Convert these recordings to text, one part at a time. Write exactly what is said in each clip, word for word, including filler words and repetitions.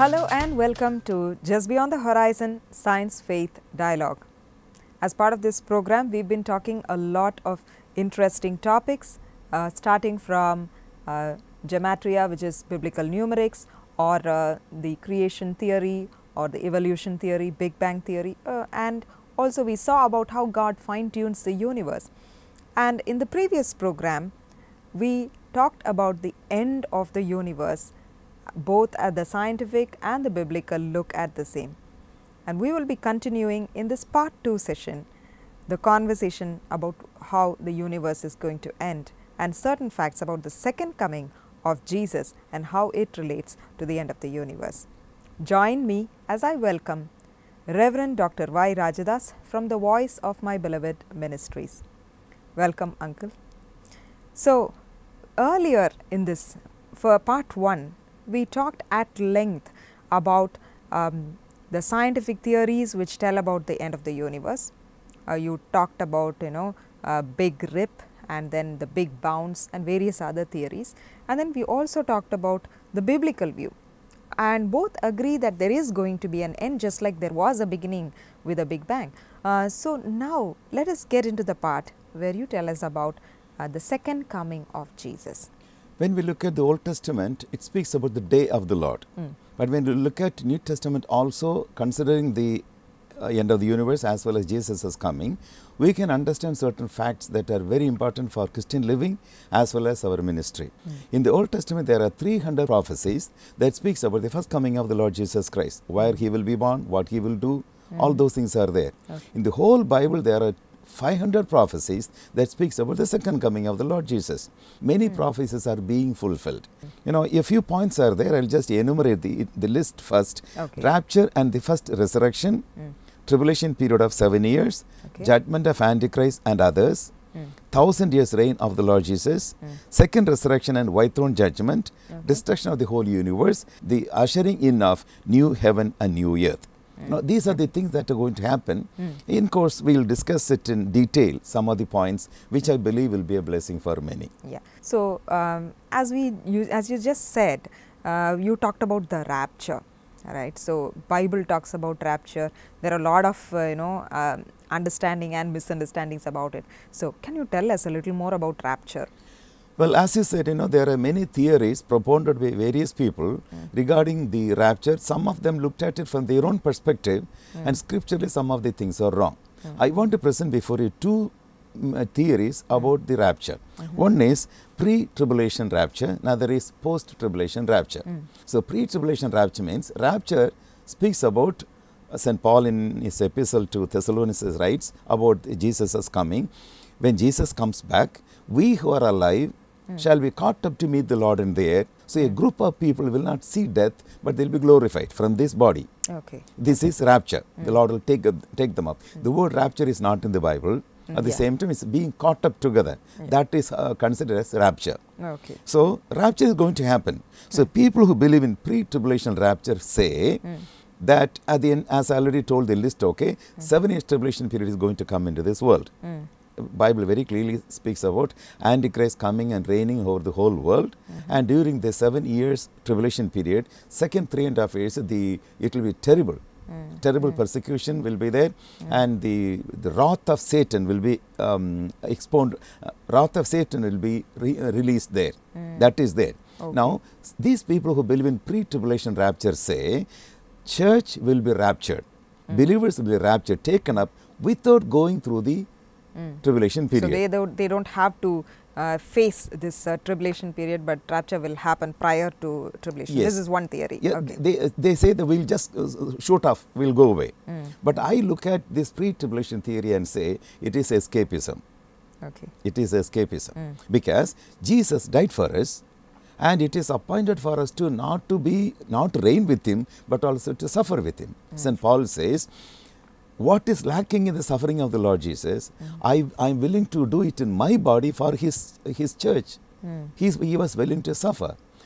Hello and welcome to Just Beyond the Horizon Science Faith Dialogue. As part of this program, we've been talking a lot of interesting topics, uh, starting from uh, gematria, which is biblical numerics, or uh, the creation theory, or the evolution theory, Big Bang theory, uh, and also we saw about how God fine-tunes the universe. And in the previous program, we talked about the end of the universe, both at the scientific and the biblical look at the same. And we will be continuing in this part two session the conversation about how the universe is going to end and certain facts about the second coming of Jesus and how it relates to the end of the universe. Join me as I welcome Reverend Doctor Y. Rajadhas from the Voice of My Beloved Ministries. Welcome, Uncle. So, earlier in this, for part one, we talked at length about um, the scientific theories which tell about the end of the universe. Uh, you talked about, you know, uh, Big Rip and then the Big Bounce and various other theories. And then we also talked about the biblical view. And both agree that there is going to be an end, just like there was a beginning with a Big Bang. Uh, so, now let us get into the part where you tell us about uh, the second coming of Jesus. When we look at the Old Testament, it speaks about the day of the Lord. Mm. But when we look at New Testament also, considering the uh, end of the universe as well as Jesus is coming, we can understand certain facts that are very important for Christian living as well as our ministry. Mm. In the Old Testament, there are three hundred prophecies that speaks about the first coming of the Lord Jesus Christ, where He will be born, what He will do, mm. all those things are there. Okay. In the whole Bible, there are five hundred prophecies that speaks about the second coming of the Lord Jesus. Many mm. prophecies are being fulfilled. Mm. You know, a few points are there. I'll just enumerate the, the list first. Okay. Rapture and the first resurrection, mm. tribulation period of seven years, okay. judgment of Antichrist and others, mm. thousand years reign of the Lord Jesus, mm. second resurrection and white throne judgment, okay. destruction of the whole universe, the ushering in of new heaven and new earth. Mm. Now, these are the things that are going to happen. Mm. In course, we will discuss it in detail, some of the points which mm. I believe will be a blessing for many. Yeah. So, um, as we you, as you just said, uh, you talked about the rapture, right? So, Bible talks about rapture. There are a lot of uh, you know um, understanding and misunderstandings about it. So, can you tell us a little more about rapture? Well, as you said, you know, there are many theories propounded by various people mm. regarding the rapture. Some of them looked at it from their own perspective, mm. and scripturally some of the things are wrong. Mm. I want to present before you two um, theories mm. about the rapture. Mm-hmm. One is pre-tribulation rapture, another is post-tribulation rapture. Mm. So, pre-tribulation rapture means rapture speaks about uh, Saint Paul in his epistle to Thessalonians writes about Jesus' coming. When Jesus comes back, we who are alive Mm. shall be caught up to meet the Lord in the air. So, mm. a group of people will not see death, but they will be glorified from this body. Okay. This is rapture. Mm. The Lord will take, uh, take them up. Mm. The word rapture is not in the Bible. Mm. At the yeah. same time, it's being caught up together. Mm. That is uh, considered as rapture. Okay. So, rapture is going to happen. So, mm. people who believe in pre-tribulation rapture say mm. that at the end, as I already told the list, okay, mm. seven years tribulation period is going to come into this world. Mm. Bible very clearly speaks about Antichrist coming and reigning over the whole world. Mm-hmm. And during the seven years tribulation period, second three and a half years, the it will be terrible. Mm. Terrible mm. persecution will be there, mm. and the, the wrath of Satan will be um, expounded. Uh, wrath of Satan will be re uh, released there. Mm. That is there. Okay. Now, these people who believe in pre-tribulation rapture say, church will be raptured. Mm. Believers will be raptured, taken up without going through the Mm. tribulation period. So, they don't, they don't have to uh, face this uh, tribulation period, but rapture will happen prior to tribulation. Yes. This is one theory. Yeah, okay. they, they say that we will just uh, shoot off, we will go away. Mm. But I look at this pre-tribulation theory and say it is escapism. Okay. It is escapism. Mm. Because Jesus died for us, and it is appointed for us to not to be, not to reign with Him, but also to suffer with Him. Mm. Saint Paul says, what is lacking in the suffering of the Lord Jesus, mm. I I am willing to do it in my body for His His church. Mm. He's, he was willing to suffer.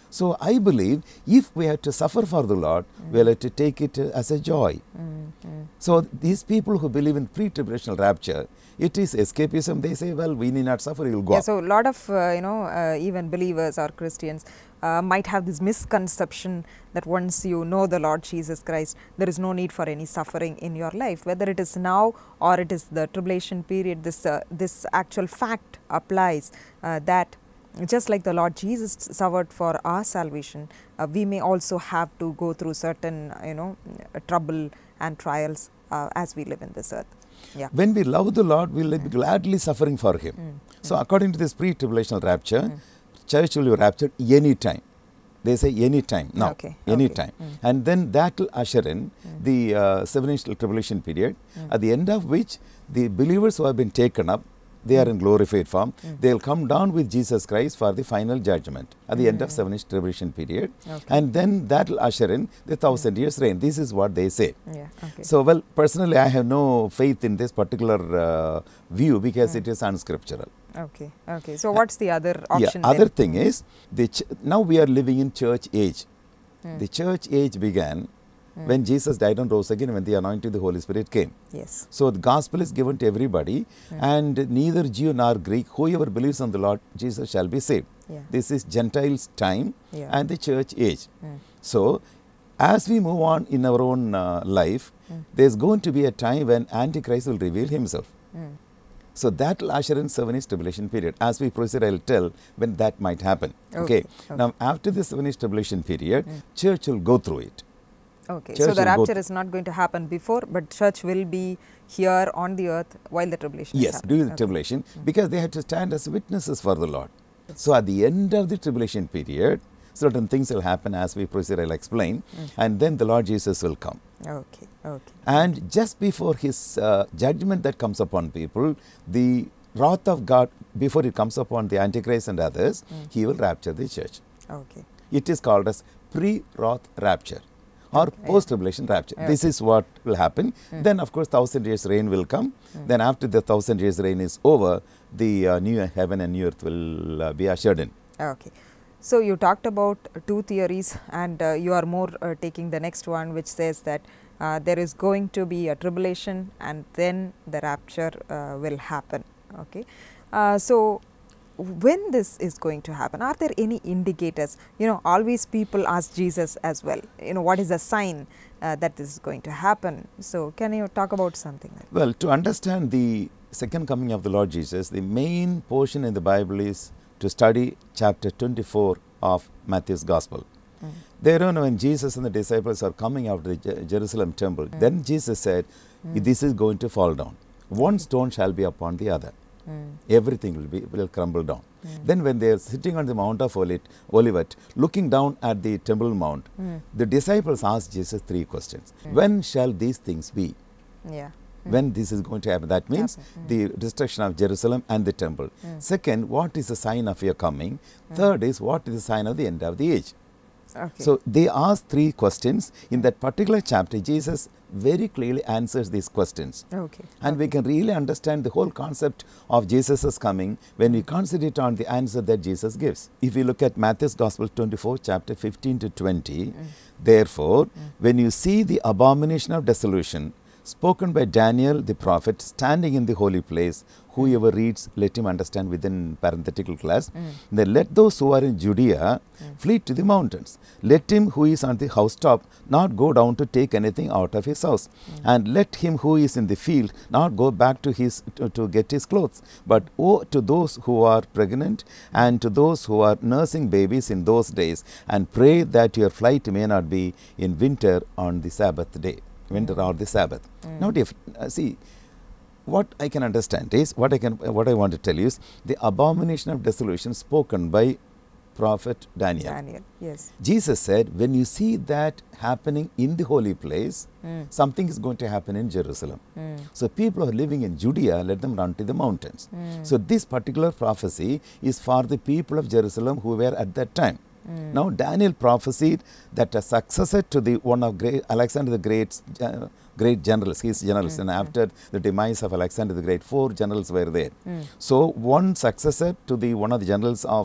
So I believe if we have to suffer for the Lord, mm. we have to take it as a joy. Mm, mm. So these people who believe in pre-tribulational rapture, it is escapism. They say, well, we need not suffer, we will go Yeah, up. so a lot of, uh, you know, uh, even believers or Christians uh, might have this misconception that once you know the Lord Jesus Christ, there is no need for any suffering in your life. Whether it is now or it is the tribulation period, this, uh, this actual fact applies uh, that just like the Lord Jesus suffered for our salvation, uh, we may also have to go through certain, you know, uh, trouble and trials uh, as we live in this earth. Yeah. When we love the Lord, we will be gladly suffering for Him. Mm. So according to this pre-tribulational rapture, Mm. church will be raptured any time. They say any time, now, okay. any okay. time. Mm. And then that will usher in Mm. the uh, seven-inch tribulation period, Mm. at the end of which the believers who have been taken up, they are in glorified form. Mm. They will come down with Jesus Christ for the final judgment at the Mm. end of seven-inch tribulation period. Okay. And then that will usher in the thousand mm. years reign. This is what they say. Yeah. Okay. So, well, personally, I have no faith in this particular uh, view because mm. it is unscriptural. Okay. Okay. So, what's the other option? Yeah, other then? thing is, the ch now we are living in church age. Mm. The church age began Mm. when Jesus died and rose again, when the anointing of the Holy Spirit came. Yes. So the gospel is given to everybody, Mm. and neither Jew nor Greek, whoever believes on the Lord Jesus shall be saved. Yeah. This is Gentiles' time Yeah. and the church age. Mm. So as we move on in our own uh, life, Mm. there is going to be a time when Antichrist will reveal himself. Mm. So that will usher in seven-inch tribulation period. As we proceed, I will tell when that might happen. Okay. Okay. Okay. Now after the seven-inch tribulation period, Mm. church will go through it. Okay. Church So, the will go rapture is not going to happen before, but church will be here on the earth while the tribulation Yes, is happening. during the Okay. tribulation, Mm. because they have to stand as witnesses for the Lord. Yes. So at the end of the tribulation period, certain things will happen. As we proceed, I will explain. Mm. And then the Lord Jesus will come. Okay. Okay. And just before his uh, judgment that comes upon people, the wrath of God, before it comes upon the Antichrist and others, Mm. he will rapture the church. Okay. It is called as pre-wrath rapture or Okay. post-tribulation rapture. Okay. This is what will happen. Mm. Then of course thousand years reign will come. Mm. Then after the thousand years reign is over, the uh, new heaven and new earth will uh, be ushered in. Okay. So, you talked about two theories, and uh, you are more uh, taking the next one, which says that uh, there is going to be a tribulation and then the rapture uh, will happen. Okay. Uh, so, when this is going to happen, are there any indicators? You know, always people ask Jesus as well, you know, what is the sign uh, that this is going to happen? So, can you talk about something like that? Well, to understand the second coming of the Lord Jesus, the main portion in the Bible is to study chapter twenty-four of Matthew's Gospel. Mm. There on when Jesus and the disciples are coming out of the Je Jerusalem temple, Mm. then Jesus said, Mm. this is going to fall down. One stone shall be upon the other. Mm. Everything will be will crumble down. Mm. Then when they are sitting on the Mount of Olivet, Olivet looking down at the temple mount, Mm. the disciples asked Jesus three questions. Mm. When shall these things be? Yeah. Mm. When this is going to happen? That means Happen. Mm. the destruction of Jerusalem and the temple. Mm. Second, what is the sign of your coming? Mm. Third is, what is the sign of the end of the age? Okay. So they asked three questions. In that particular chapter, Jesus very clearly answers these questions. okay. And okay. we can really understand the whole concept of Jesus' coming when we concentrate on the answer that Jesus gives. If you look at Matthew's Gospel twenty-four, chapter fifteen to twenty, Mm. therefore, Mm. when you see the abomination of desolation spoken by Daniel the prophet standing in the holy place, whoever reads, let him understand within parenthetical class. Mm. Then let those who are in Judea Mm. flee to the mountains. Let him who is on the housetop not go down to take anything out of his house. Mm. And let him who is in the field not go back to his to, to get his clothes. But woe to those who are pregnant and to those who are nursing babies in those days, and pray that your flight may not be in winter on the Sabbath day. Winter Mm. or the Sabbath. Mm. Now, if, uh, see, what I can understand is, what I can, what I want to tell you is, the abomination of desolation spoken by prophet Daniel. Daniel, yes. Jesus said, when you see that happening in the holy place, Mm. something is going to happen in Jerusalem. Mm. So people who are living in Judea, let them run to the mountains. Mm. So this particular prophecy is for the people of Jerusalem who were at that time. Mm. Now Daniel prophesied that a successor to the one of great Alexander the Great's uh, great generals, his generals, Mm. and after the demise of Alexander the Great, four generals were there. Mm. So one successor to the one of the generals of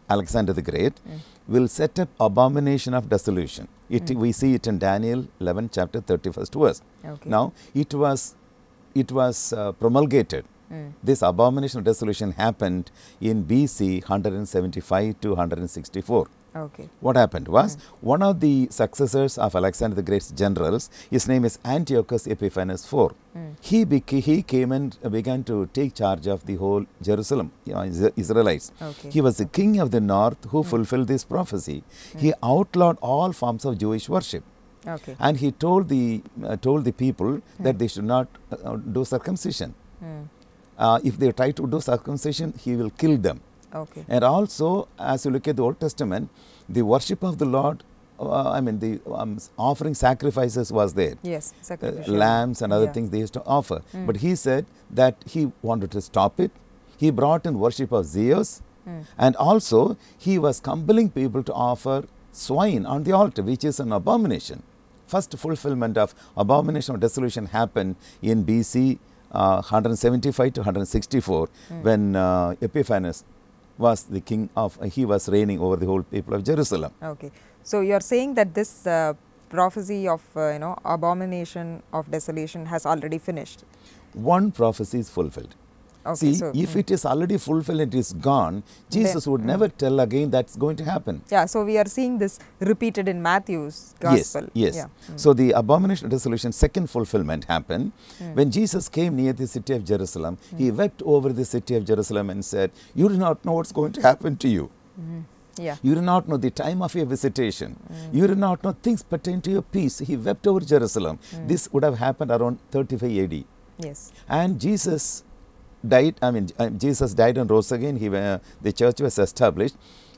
Alexander the Great, Mm. will set up abomination of desolation. It, Mm. We see it in Daniel eleven, chapter thirty-first verse. Okay. Now, it was, it was uh, promulgated. Mm. This abomination of desolation happened in B C one seventy-five to one sixty-four. Okay. What happened was, Mm. one of the successors of Alexander the Great's generals, his name is Antiochus Epiphanes the fourth. Mm. He, beca- he came and began to take charge of the whole Jerusalem, you know, Is- Israelites. Okay. He was the king of the north who fulfilled this prophecy. He outlawed all forms of Jewish worship. Okay. And he told the, uh, told the people that they should not uh, do circumcision. Mm. Uh, if they try to do circumcision, he will kill them. Okay. And also, as you look at the Old Testament, the worship of the Lord, uh, I mean, the um, offering sacrifices was there. Yes. Uh, Sacrificial. lambs and other Yeah. things they used to offer. Mm. But he said that he wanted to stop it. He brought in worship of Zeus. Mm. And also, he was compelling people to offer swine on the altar, which is an abomination. First fulfillment of abomination of desolation happened in B C uh, one seventy-five to one sixty-four, Mm. when uh, Epiphanes was the king of, uh, he was reigning over the whole people of Jerusalem. Okay. So you are saying that this uh, prophecy of uh, you know abomination of desolation has already finished. One prophecy is fulfilled. Okay. See, so, if mm. it is already fulfilled, it is gone, Jesus Then- would mm. never tell again that's going to happen. Yeah. So we are seeing this repeated in Matthew's gospel. Yes, yes. Yeah. Mm. So the abomination of desolation second fulfillment happened Mm. when Jesus came near the city of Jerusalem. He wept over the city of Jerusalem and said, "You do not know what's going to happen to you. Mhm. Yeah. You do not know the time of your visitation. Mm. You do not know things pertain to your peace." He wept over Jerusalem. Mm. This would have happened around thirty-five A D. Yes. And Jesus died, I mean, uh, Jesus died and rose again. He, uh, the church was established.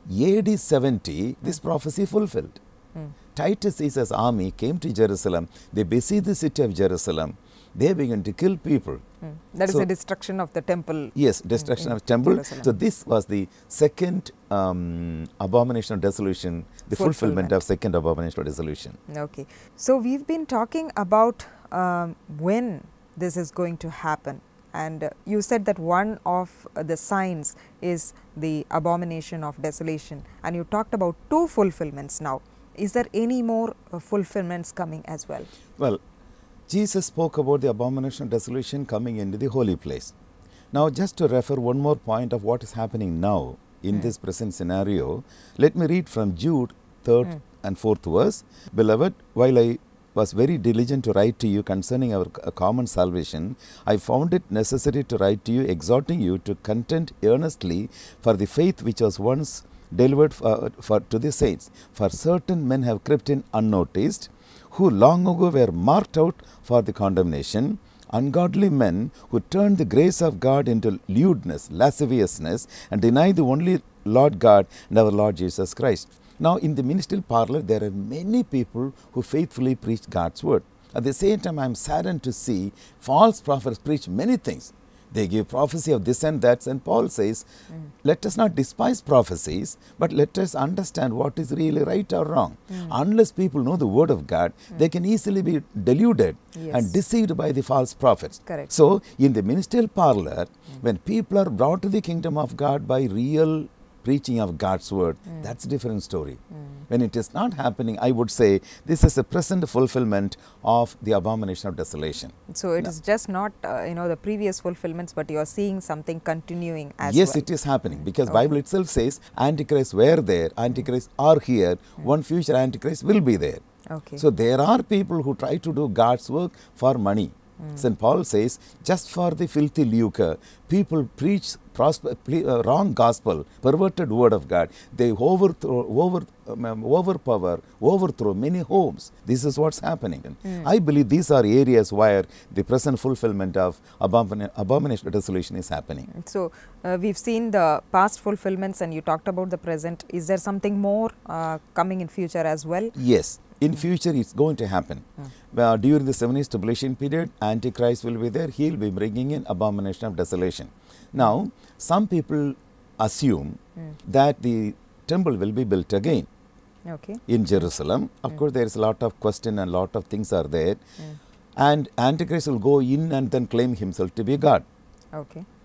A D seventy, this prophecy fulfilled. Mm. Titus Caesar's army came to Jerusalem. They besieged the city of Jerusalem. They began to kill people. Mm. That is So- the destruction of the temple. Yes, destruction in of temple. Jerusalem. So this was the second um, abomination of desolation, the fulfillment, Fulfillment. of second abomination of desolation. Okay. So we've been talking about um, when this is going to happen. And uh, you said that one of uh, the signs is the abomination of desolation, and you talked about two fulfillments now. Is there any more uh, fulfillments coming as well? Well, Jesus spoke about the abomination of desolation coming into the holy place. Now, just to refer one more point of what is happening now in Mm. this present scenario, let me read from Jude third Mm. and fourth verse. Beloved, while I was very diligent to write to you concerning our c- common salvation, I found it necessary to write to you, exhorting you to contend earnestly for the faith which was once delivered for, for to the saints. For certain men have crept in unnoticed, who long ago were marked out for the condemnation, ungodly men who turned the grace of God into lewdness, lasciviousness, and deny the only Lord God and our Lord Jesus Christ. Now, in the ministerial parlor, there are many people who faithfully preach God's word. At the same time, I am saddened to see false prophets preach many things. They give prophecy of this and that, and Paul says, Mm. let us not despise prophecies, but let us understand what is really right or wrong. Mm. Unless people know the word of God, they can easily be deluded Yes. and deceived by the false prophets. Correct. So, in the ministerial parlor, when people are brought to the kingdom of God by real preaching of God's word, Mm. that's a different story. Mm. When it is not happening, I would say this is a present fulfillment of the abomination of desolation. So it No. is just not uh, you know the previous fulfillments, but you are seeing something continuing as yes, well. it is happening because Okay. Bible itself says Antichrist were there, Antichrists are here, one future Antichrist will be there. Okay. So there are people who try to do God's work for money. Mm. Saint Paul says, just for the filthy lucre, people preach prosper, ple- uh, wrong gospel, perverted word of God. They overthrow, over, um, overpower, overthrow many homes. This is what's happening. Mm. I believe these are areas where the present fulfillment of abomin- abomination of desolation is happening. So uh, we've seen the past fulfillments, and you talked about the present. Is there something more uh, coming in future as well? Yes. In future, it's going to happen. Mm. Uh, during the seven years tribulation period, Antichrist will be there. He'll be bringing in abomination of desolation. Now, some people assume Mm. that the temple will be built again Okay. in Jerusalem. Of Mm. course, there is a lot of question and lot of things are there. Mm. And Antichrist will go in and then claim himself to be God. Okay.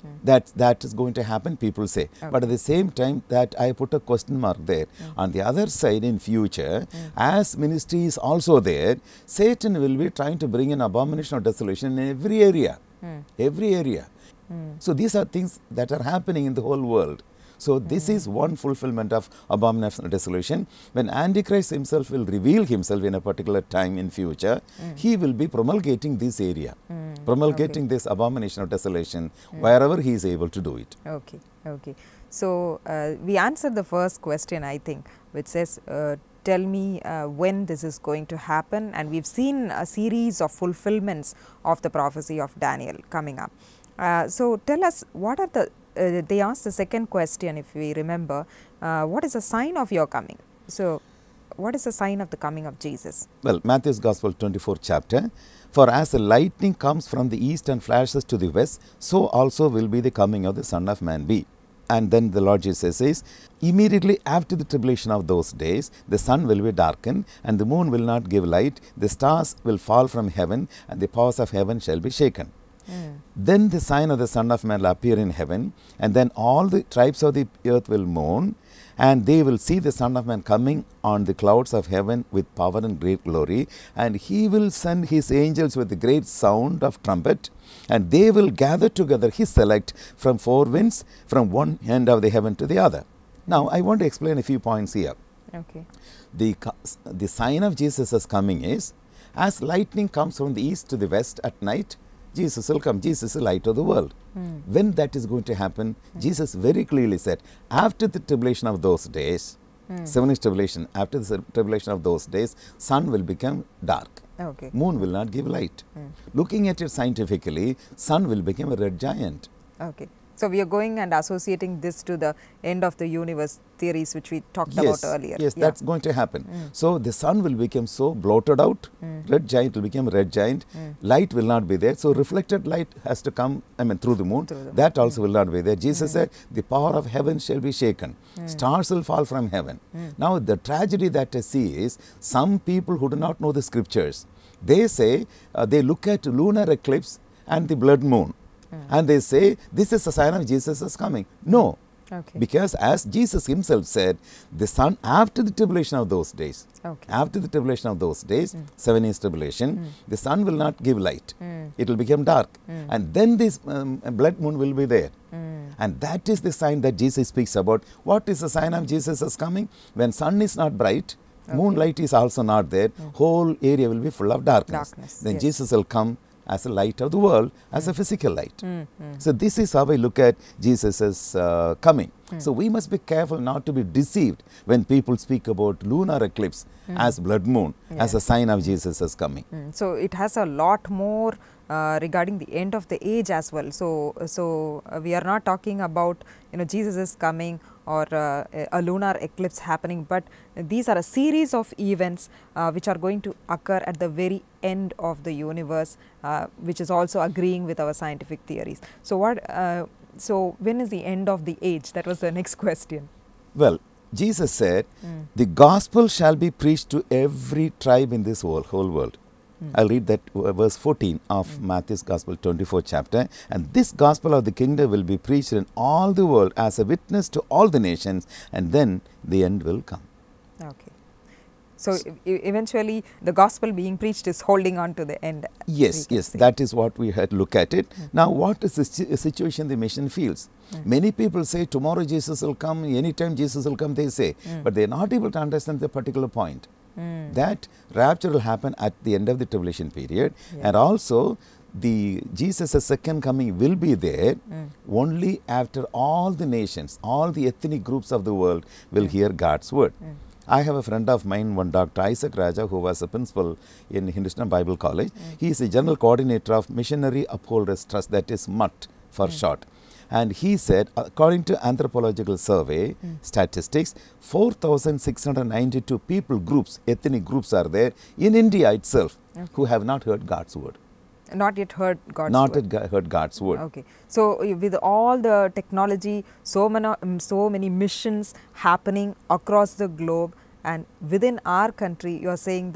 Mm. That, that is going to happen, people say. Okay. But at the same time, that I put a question mark there. Mm. On the other side, in future, Mm. as ministry is also there, Satan will be trying to bring an abomination of desolation in every area. Mm. Every area. Mm. So these are things that are happening in the whole world. So this Mm. is one fulfillment of abomination of desolation. When Antichrist himself will reveal himself in a particular time in future, Mm. he will be promulgating this area, Mm. promulgating Okay. this abomination of desolation Mm. wherever he is able to do it. Okay, okay. So, uh, we answered the first question, I think, which says, uh, tell me uh, when this is going to happen, and we've seen a series of fulfillments of the prophecy of Daniel coming up. Uh, so, tell us, what are the, uh, they asked the second question, if we remember, uh, what is the sign of your coming? So, what is the sign of the coming of Jesus? Well, Matthew's Gospel, twenty-fourth chapter. For as the lightning comes from the east and flashes to the west, so also will be the coming of the Son of Man be. And then the Lord Jesus says, immediately after the tribulation of those days, the sun will be darkened, and the moon will not give light, the stars will fall from heaven, and the powers of heaven shall be shaken. Mm. Then the sign of the Son of Man will appear in heaven, and then all the tribes of the earth will mourn, and they will see the Son of Man coming on the clouds of heaven with power and great glory, and he will send his angels with a great sound of trumpet, and they will gather together his select from four winds, from one end of the heaven to the other. Now, I want to explain a few points here. Okay. The, the sign of Jesus' coming is, as lightning comes from the east to the west at night, Jesus will come. Jesus is the light of the world. Mm. When that is going to happen, mm. Jesus very clearly said, after the tribulation of those days, mm. seven tribulation, after the tribulation of those days, sun will become dark. Okay. Moon will not give light. Mm. Looking at it scientifically, sun will become a red giant. Okay. So, we are going and associating this to the end of the universe theories which we talked yes, about earlier. Yes, yeah. that's going to happen. Mm. So, the sun will become so bloated out, mm. red giant will become red giant, mm. light will not be there. So, reflected light has to come, I mean through the moon, through the moon. That also mm. will not be there. Jesus mm. said, the power of heaven shall be shaken, mm. stars will fall from heaven. Mm. Now, the tragedy that I see is, some people who do not know the scriptures, they say, uh, they look at lunar eclipse and the blood moon. Mm. And they say, this is a sign of Jesus is coming. No. Okay. Because as Jesus himself said, the sun after the tribulation of those days, okay. after the tribulation of those days, mm. seven years tribulation, mm. the sun will not give light. Mm. It will become dark. Mm. And then this um, blood moon will be there. Mm. And that is the sign that Jesus speaks about. What is the sign of Jesus is coming? When sun is not bright, okay. moonlight is also not there, mm. whole area will be full of darkness. darkness then yes. Jesus will come as a light of the world, as mm. a physical light. Mm, mm. So, this is how I look at Jesus' uh, coming. Mm. So, we must be careful not to be deceived when people speak about lunar eclipse mm. as blood moon, yeah. as a sign of Jesus' coming. Mm. So, it has a lot more uh, regarding the end of the age as well. So, so uh, we are not talking about, you know, Jesus is coming or uh, a lunar eclipse happening, but these are a series of events uh, which are going to occur at the very end of the universe, uh, which is also agreeing with our scientific theories. So, what? Uh, so, when is the end of the age? That was the next question. Well, Jesus said, mm. the gospel shall be preached to every tribe in this whole, whole world. Mm. I'll read that uh, verse fourteen of mm. Matthew's Gospel, twenty-fourth chapter. And this gospel of the kingdom will be preached in all the world as a witness to all the nations, and then the end will come. Okay. So, so e eventually the gospel being preached is holding on to the end. Yes, yes, say. That is what we had to look at it. Mm. Now, what is the situation the mission feels? Mm. Many people say tomorrow Jesus will come, anytime Jesus will come, they say, mm. but they are not able to understand the particular point. Mm. That rapture will happen at the end of the tribulation period, yeah. and also the Jesus' second coming will be there mm. only after all the nations, all the ethnic groups of the world will mm. hear God's word. Mm. I have a friend of mine, one Doctor Isaac Raja, who was a principal in Hindustan Bible College. Mm. He is the general coordinator of Missionary Upholders Trust, that is M T for mm. short. And he said, according to anthropological survey mm. statistics, four thousand six hundred ninety-two people groups, ethnic groups are there in India itself, okay. who have not heard God's word. Not yet heard God's not word. Not yet heard God's word. Okay. So, with all the technology, so many, um, so many missions happening across the globe, and within our country, you are saying that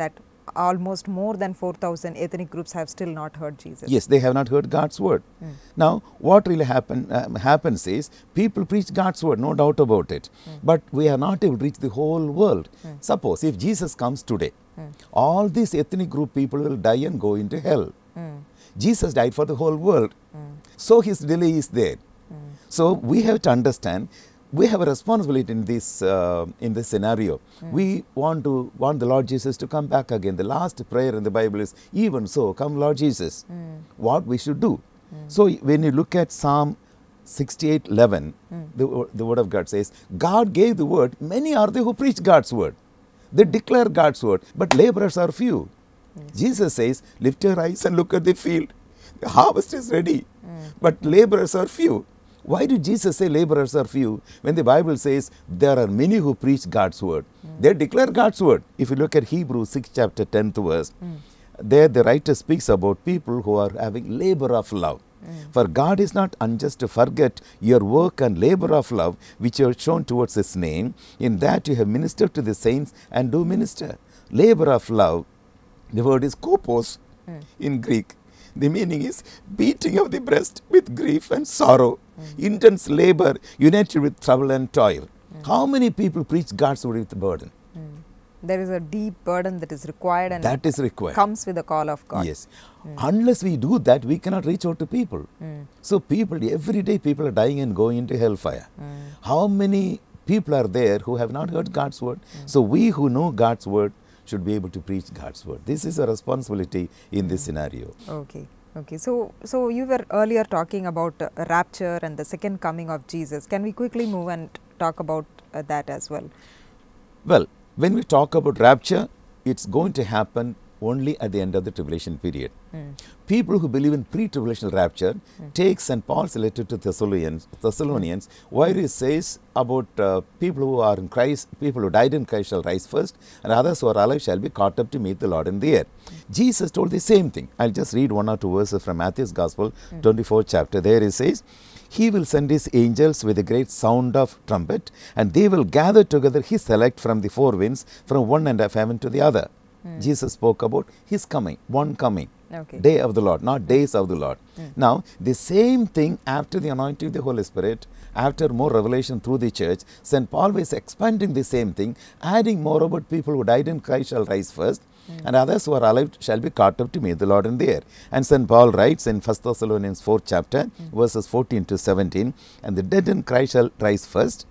almost more than four thousand ethnic groups have still not heard Jesus. Yes, they have not heard God's word. Mm. Now, what really happen, um, happens is people preach God's word, no doubt about it. Mm. But we are not able to reach the whole world. Mm. Suppose if Jesus comes today, Mm. all these ethnic group people will die and go into hell. Mm. Jesus died for the whole world. Mm. So his delay is there. Mm. So we have to understand, we have a responsibility in this uh, in this scenario. Mm. We want to want the Lord Jesus to come back again. The last prayer in the Bible is, even so, come Lord Jesus. Mm. What we should do. Mm. So when you look at Psalm sixty-eight eleven, mm. the, the word of God says, God gave the word, many are they who preach God's word. They declare God's word, but laborers are few. Yes. Jesus says, lift your eyes and look at the field. The harvest is ready, mm. but laborers are few. Why did Jesus say laborers are few when the Bible says there are many who preach God's word? Mm. They declare God's word. If you look at Hebrews six chapter tenth verse, mm. there the writer speaks about people who are having labor of love. Mm. For God is not unjust to forget your work and labor of love which you have shown towards his name, in that you have ministered to the saints and do minister. Labor of love, the word is kopos mm. in Greek. The meaning is beating of the breast with grief and sorrow, mm. intense labor united with trouble and toil. Mm. How many people preach God's word with burden? Mm. There is a deep burden that is required, and that is required. Comes with the call of God. Yes. Mm. Unless we do that, we cannot reach out to people. Mm. So people, every day people are dying and going into hellfire. Mm. How many people are there who have not heard God's word? Mm. So we who know God's word should be able to preach God's word. This is a responsibility in mm. this scenario. Okay. Okay. So, so you were earlier talking about uh, rapture and the second coming of Jesus. Can we quickly move and talk about uh, that as well? Well, when we talk about rapture, it's going to happen only at the end of the tribulation period. Mm. People who believe in pre-tribulational rapture mm. take Saint Paul's letter to Thessalonians, Thessalonians mm. where he says about uh, people who are in Christ, people who died in Christ shall rise first, and others who are alive shall be caught up to meet the Lord in the air. Mm. Jesus told the same thing. I'll just read one or two verses from Matthew's Gospel, mm. twenty-fourth chapter. There he says, he will send his angels with a great sound of trumpet, and they will gather together his elect from the four winds, from one end of heaven to the other. Mm. Jesus spoke about his coming, one coming, okay. day of the Lord, not days of the Lord. Mm. Now, the same thing after the anointing of the Holy Spirit, after more revelation through the church, Saint Paul is expanding the same thing, adding more about people who died in Christ shall rise first, mm. and others who are alive shall be caught up to meet the Lord in the air. And Saint Paul writes in First Thessalonians fourth chapter, mm. verses fourteen to seventeen, and the dead in Christ shall rise first,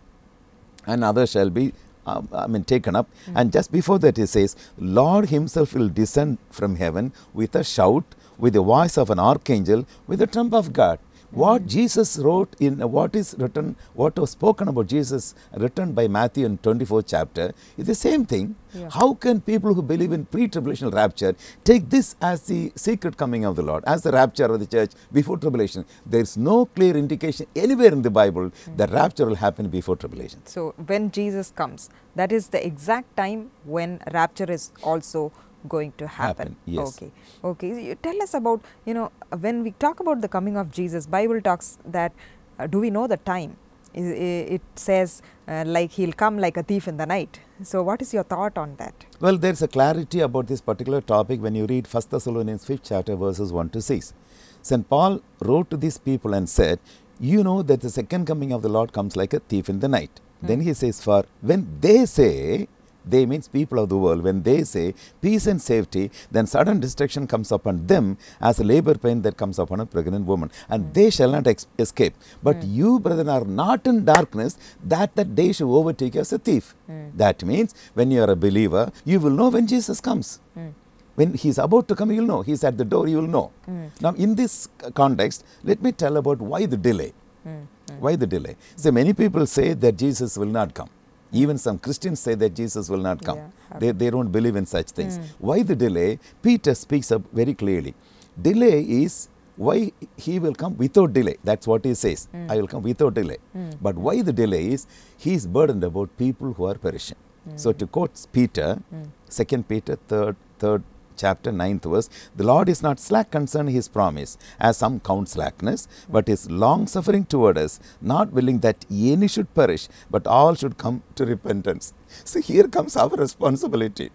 and others shall be Uh, I mean taken up. Mm. And just before that he says, Lord himself will descend from heaven with a shout, with the voice of an archangel, with the trump of God. Mm. What Jesus wrote in uh, what is written, what was spoken about Jesus written by Matthew in twenty-fourth chapter is the same thing. Yeah. How can people who believe in pre-tribulational rapture take this as the secret coming of the Lord, as the rapture of the church before tribulation? There is no clear indication anywhere in the Bible mm. that rapture will happen before tribulation. So when Jesus comes, that is the exact time when rapture is also going to happen. happen yes. Okay. Okay. You tell us about, you know, when we talk about the coming of Jesus, Bible talks that, uh, do we know the time? It, it says uh, like he'll come like a thief in the night. So what is your thought on that? Well, there is a clarity about this particular topic when you read First Thessalonians fifth chapter verses one to six. Saint Paul wrote to these people and said, you know that the second coming of the Lord comes like a thief in the night. Hmm. Then he says, for when they say, they means people of the world, when they say peace and safety, then sudden destruction comes upon them as a labor pain that comes upon a pregnant woman, and mm. they shall not escape. But mm. you, brethren, are not in darkness, that that day should overtake you as a thief. Mm. That means when you are a believer, you will know when Jesus comes. Mm. When he is about to come, you will know. He is at the door, you will know. Mm. Now, in this context, let me tell about why the delay. Mm. Mm. Why the delay? So, many people say that Jesus will not come. Even some Christians say that Jesus will not come. Yeah, they, they don't believe in such things. Mm. Why the delay? Peter speaks up very clearly. Delay is why he will come without delay. That's what he says. Mm. I will come without delay. Mm. But why the delay is, he is burdened about people who are perishing. Mm. So to quote Peter, mm. Second Peter third, third chapter ninth verse, the Lord is not slack concerning his promise, as some count slackness, but is long suffering toward us, not willing that any should perish, but all should come to repentance. So here comes our responsibility.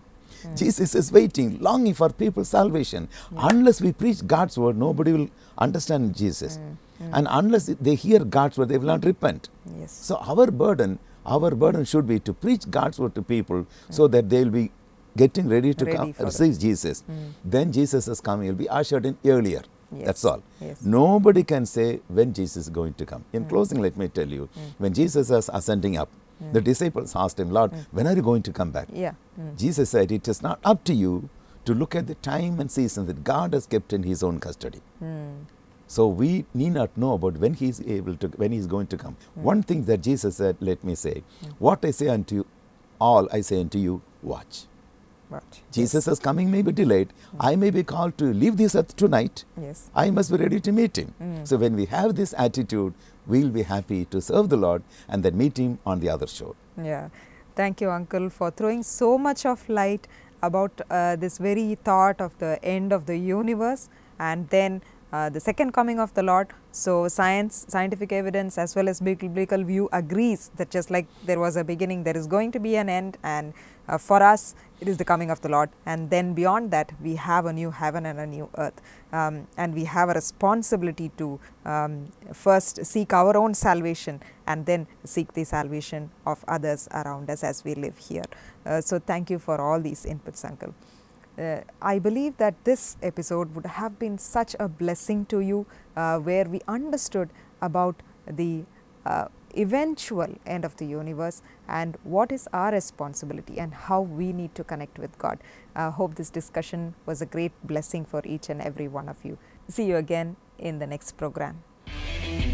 Mm. Jesus is waiting, longing for people's salvation. Yeah. Unless we preach God's word, nobody will understand Jesus. Mm. Mm. And unless they hear God's word, they will not repent. Yes. So our burden, our burden should be to preach God's word to people mm. so that they will be getting ready to ready come receive it. Jesus. Mm. Then Jesus is coming, he will be ushered in earlier. Yes. That's all. Yes. Nobody can say when Jesus is going to come. In mm. closing, let me tell you, mm. when Jesus was ascending up, mm. the disciples asked him, Lord, mm. when are you going to come back? Yeah. Mm. Jesus said, it is not up to you to look at the time and season that God has kept in his own custody. Mm. So we need not know about when he is able to, when he is going to come. Mm. One thing that Jesus said, let me say, mm. what I say unto you, all I say unto you, watch. Watch. Jesus yes. is coming may be delayed. Mm. I may be called to leave this earth tonight. Yes. I must be ready to meet him. Mm. So when we have this attitude, we will be happy to serve the Lord and then meet him on the other shore. Yeah. Thank you, Uncle, for throwing so much of light about uh, this very thought of the end of the universe and then uh, the second coming of the Lord. So science, scientific evidence as well as biblical view agrees that just like there was a beginning, there is going to be an end, and uh, for us it is the coming of the Lord, and then beyond that we have a new heaven and a new earth, um, and we have a responsibility to um, first seek our own salvation and then seek the salvation of others around us as we live here. Uh, so thank you for all these inputs, Uncle. Uh, I believe that this episode would have been such a blessing to you, uh, where we understood about the uh, eventual end of the universe and what is our responsibility and how we need to connect with God. I uh, hope this discussion was a great blessing for each and every one of you. See you again in the next program.